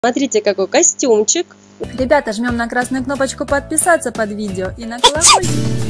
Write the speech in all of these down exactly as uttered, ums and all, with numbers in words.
Смотрите, какой костюмчик. Ребята, жмем на красную кнопочку подписаться под видео и на колокольчик.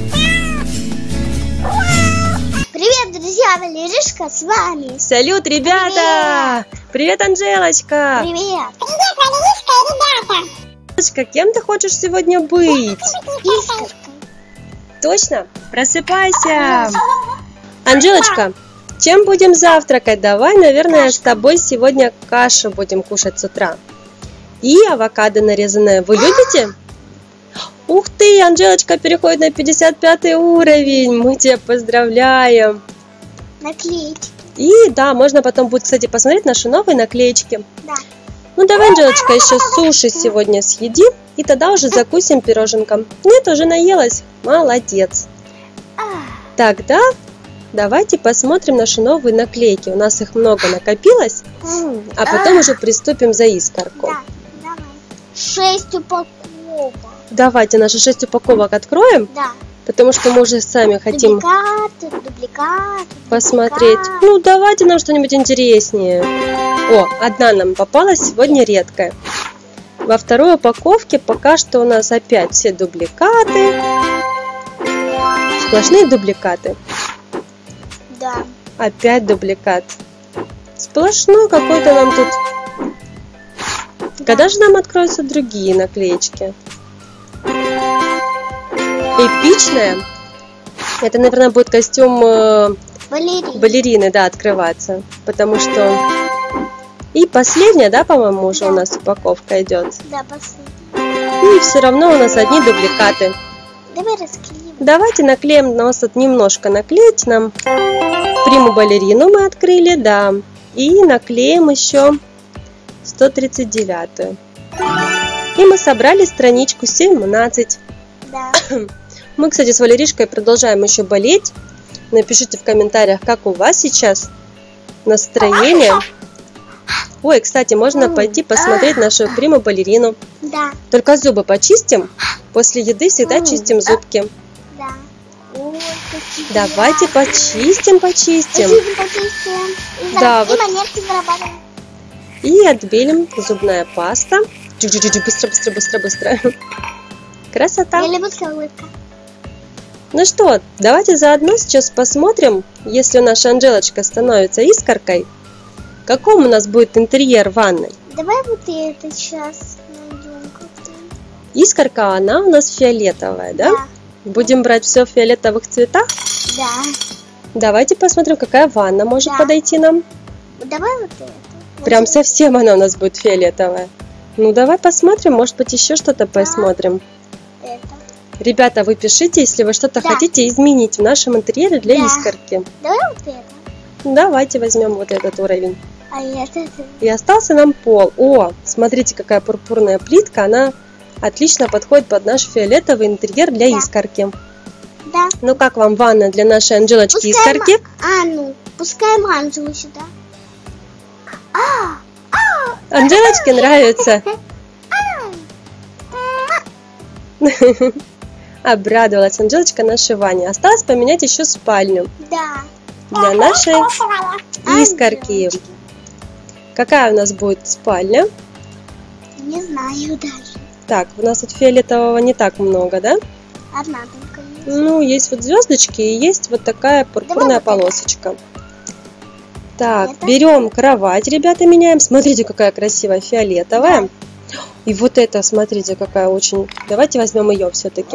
Привет, друзья, Валеришка с вами. Салют, ребята! Привет, Привет Анжелочка! Привет! Привет, Валеришка и ребята! Анжелочка, кем ты хочешь сегодня быть? Искоркой. Точно? Просыпайся! Анжелочка, чем будем завтракать? Давай, наверное, Кашка. С тобой сегодня кашу будем кушать с утра. И авокадо нарезанное. Вы любите? Ух ты, Анжелочка переходит на пятьдесят пятый уровень. Мы тебя поздравляем. Наклеечки. И да, можно потом будет, кстати, посмотреть наши новые наклеечки. Да. Ну давай, Анжелочка, еще суши сегодня съеди. И тогда уже закусим пироженком. Нет, уже наелась. Молодец. Тогда давайте посмотрим наши новые наклейки. У нас их много накопилось. А потом уже приступим за искорку. Да, давай. Шесть упаковок. Давайте наши шесть упаковок откроем. Да. Потому что мы уже сами хотим дубликаты, дубликаты, посмотреть. дубликаты. Ну, давайте нам что-нибудь интереснее. О, одна нам попалась сегодня редкая. Во второй упаковке пока что у нас опять все дубликаты. Сплошные дубликаты. Да. Опять дубликат. Сплошной какой-то нам тут. Да. Когда же нам откроются другие наклеечки? Эпичная. Это, наверное, будет костюм э, балерины. балерины, да, открываться. Потому что... И последняя, да, по-моему, уже да. у нас упаковка идет. Да, последняя. И все равно у нас одни дубликаты. Давай расклеим. Давайте наклеим, у нас тут немножко наклеить нам. Приму балерину мы открыли, да. И наклеим еще сто тридцать девятую. И мы собрали страничку семнадцать. Да. Мы, кстати, с Валеришкой продолжаем еще болеть. Напишите в комментариях, как у вас сейчас настроение. Ой, кстати, можно пойти посмотреть нашу приму балерину. Да. Только зубы почистим. После еды всегда чистим зубки. Да. Ой, давайте почистим, почистим. Почистим, почистим. И, да, и вот. монетки зарабатываем. И отбелим зубная паста. Быстро, быстро, быстро, быстро. Красота. Я люблю улыбка. Ну что, давайте заодно сейчас посмотрим, если наша Анжелочка становится искоркой, каком у нас будет интерьер ванной. Давай вот это сейчас найдем как-то. Искорка, она у нас фиолетовая, да? Да. Будем брать все в фиолетовых цветах? Да. Давайте посмотрим, какая ванна может да. подойти нам. Давай вот это. Прям совсем она у нас будет фиолетовая. Ну давай посмотрим, может быть еще что-то да. посмотрим. Это. Ребята, вы пишите, если вы что-то да. хотите изменить в нашем интерьере для да. искорки. Давай вот это. Давайте возьмем вот этот уровень. А это... И остался нам пол. О, смотрите, какая пурпурная плитка. Она отлично подходит под наш фиолетовый интерьер для да. искорки. Да. Ну как вам ванна для нашей Анжелочки пускай искорки? А, ну, пускай Анжелу сюда. А, а, Анжелочке нравится. Обрадовалась Анжелочка нашей ванне. Осталось поменять еще спальню. Да. Для нашей искорки. Какая у нас будет спальня? Не знаю даже. Так, у нас тут фиолетового не так много, да? Одна только есть. Ну, есть вот звездочки и есть вот такая пурпурная вот полосочка. Это. Так, это? Берем кровать, ребята, меняем. Смотрите, какая красивая фиолетовая. Да. И вот это, смотрите, какая очень... Давайте возьмем ее все-таки.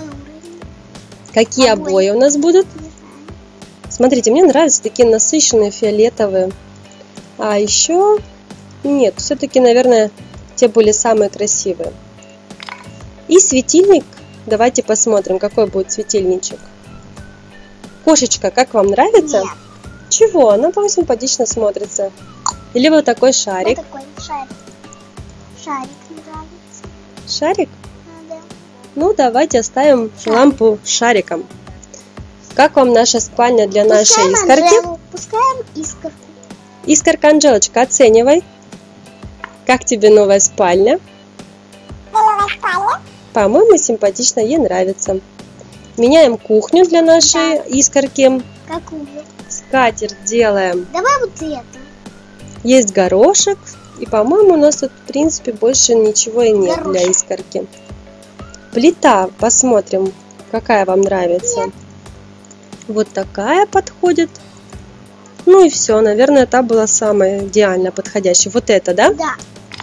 Какие обои. обои у нас будут? Смотрите, мне нравятся такие насыщенные фиолетовые. А еще... Нет, все-таки, наверное, те были самые красивые. И светильник. Давайте посмотрим, какой будет светильничек. Кошечка, как вам нравится? Нет. Чего? Она очень симпатично смотрится. Или вот такой шарик. Вот такой шарик. Шарик нравится. Шарик? А, да. Ну, давайте оставим шарик. лампу шариком. Как вам наша спальня для Пускаем нашей искорки? Анжелу. Пускаем искорку. Искорка, Анжелочка, оценивай. Как тебе новая спальня? Новая спальня? По-моему, симпатично, ей нравится. Меняем кухню для нашей да. искорки. Какую? Скатерть делаем. Давай вот это. Есть горошек И, по-моему, у нас тут, в принципе, больше ничего и нет для искорки. Плита, посмотрим, какая вам нравится. Вот такая подходит. Ну и все, наверное, та была самая идеально подходящая. Вот это, да? Да.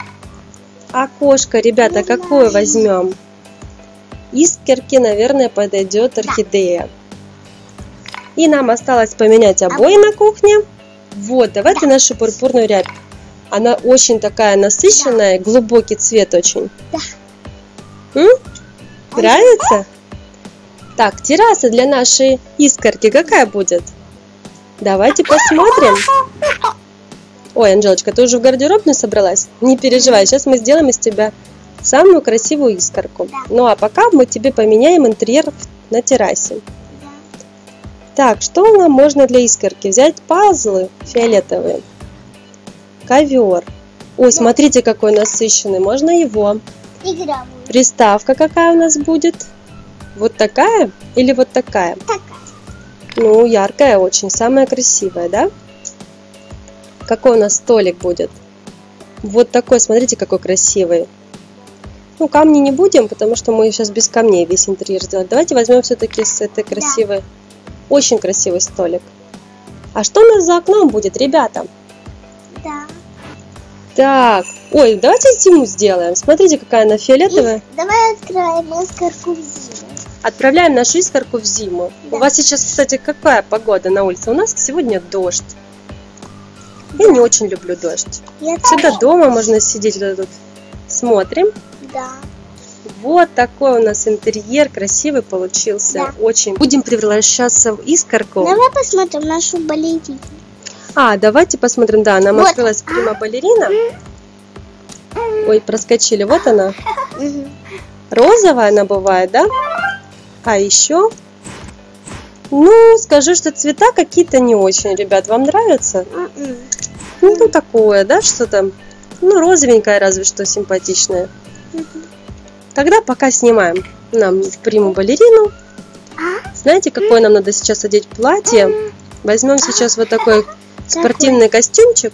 Окошко, ребята, какое возьмем? Искорки, наверное, подойдет орхидея. И нам осталось поменять обои на кухне. Вот, давайте Да. нашу пурпурную рябь. Она очень такая насыщенная, глубокий цвет очень. Да. М? Нравится? Так, терраса для нашей искорки какая будет? Давайте посмотрим. Ой, Анжелочка, ты уже в гардеробную собралась? Не переживай, сейчас мы сделаем из тебя самую красивую искорку. Да. Ну а пока мы тебе поменяем интерьер на террасе. Да. Так, что нам можно для искорки? Взять пазлы фиолетовые, ковер. Ой, смотрите, какой насыщенный. Можно его. Игровую. Приставка какая у нас будет? Вот такая или вот такая? Такая. Ну, яркая очень, самая красивая, да? Какой у нас столик будет? Вот такой, смотрите, какой красивый. Ну, камни не будем, потому что мы сейчас без камней весь интерьер сделаем. Давайте возьмем все-таки с этой красивой, очень красивый столик. А что у нас за окном будет, ребята? Да. Так, ой, давайте зиму сделаем. Смотрите, какая она фиолетовая. И давай откроем искорку в зиму. Отправляем нашу искорку в зиму. Да. У вас сейчас, кстати, какая погода на улице? У нас сегодня дождь. Я не очень люблю дождь. Я Всегда тоже. дома можно сидеть вот тут. Смотрим. Да. Вот такой у нас интерьер красивый получился. Да. Очень. Будем превращаться в искорку. Давай посмотрим нашу балерину. А, давайте посмотрим. Да, нам Вот. открылась прима-балерина. Ой, проскочили. Вот она. Угу. Розовая она бывает, да? А еще... Ну, скажу, что цвета какие-то не очень, ребят. Вам нравятся? Ну, такое, да, что-то. Ну, розовенькое разве что симпатичное. Тогда пока снимаем нам приму-балерину. Знаете, какое нам надо сейчас одеть платье? Возьмем сейчас вот такой спортивный костюмчик.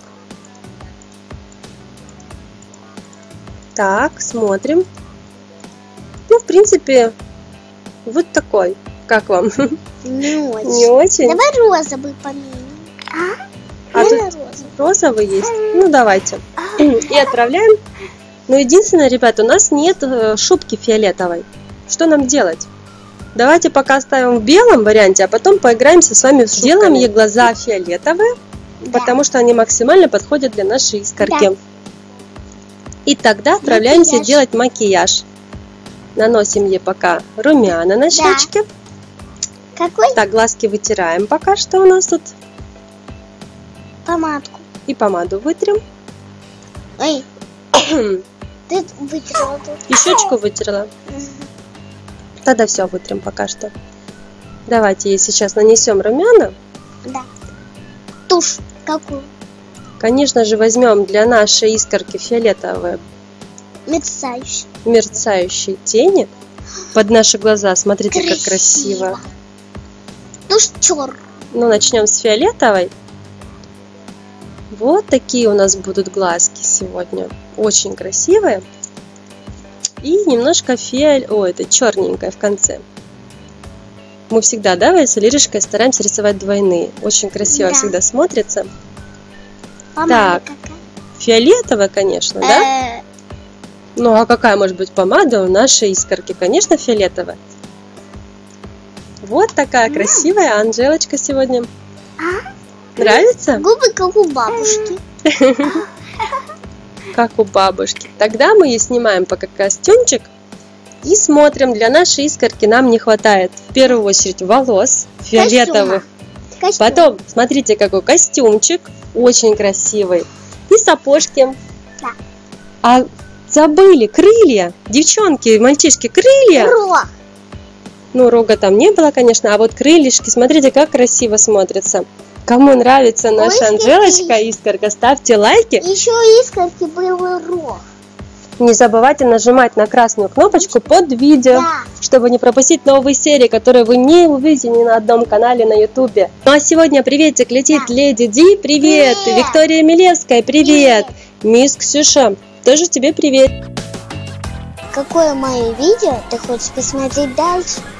Так, смотрим. Ну, в принципе, вот такой. Как вам? Не очень. Не очень? Давай розовый поменяем. А? А Можно тут розовый? розовый есть? Ну, давайте. И отправляем. Но единственное, ребят, у нас нет э, шубки фиолетовой. Что нам делать? Давайте пока оставим в белом варианте, а потом поиграемся с вами. Сделаем ей глаза фиолетовые, Да. потому что они максимально подходят для нашей искорки. Да. И тогда отправляемся Макияж. делать макияж. Наносим ей пока румяна на щечки. Какой? Так, глазки вытираем пока что у нас тут. Помадку. И помаду вытрем. Ой, ты вытерла тут. И щечку вытерла. Мгм. Тогда все вытрем пока что. Давайте ей сейчас нанесем румяна. Да. Тушь какую? Конечно же, возьмем для нашей искорки фиолетовые Мерцающую. мерцающие тени под наши глаза. Смотрите, как красиво. Тушь черная. Ну, начнем с фиолетовой. Вот такие у нас будут глазки сегодня. Очень красивые. И немножко фиоль... О, это черненькое в конце. Мы всегда, да, с Лиришкой стараемся рисовать двойные. Очень красиво Да. всегда смотрится. Помада Так. какая? Фиолетовая, конечно, да? Э, Ну, а какая может быть помада у нашей искорки? Конечно, фиолетовая. Вот такая красивая Анжелочка сегодня. Нравится? Губы как у бабушки. Как у бабушки. Тогда мы ей снимаем пока костюмчик и смотрим. Для нашей искорки нам не хватает в первую очередь волос фиолетовых. Костюм. Потом, смотрите, какой костюмчик. Очень красивый. И сапожки. Да. А забыли крылья. Девчонки, мальчишки, крылья. Рог. Ну, рога там не было, конечно. А вот крылышки, смотрите, как красиво смотрятся. Кому нравится наша Ой, Анжелочка, какие. искорка, ставьте лайки. Еще искорки был рог. Не забывайте нажимать на красную кнопочку под видео, Да. чтобы не пропустить новые серии, которые вы не увидите ни на одном канале на ютубе. Ну а сегодня приветик летит Да. Леди Ди, привет! Привет. Виктория Милевская, привет! Привет. Мисс Ксюша, тоже тебе привет. Какое мое видео ты хочешь посмотреть дальше?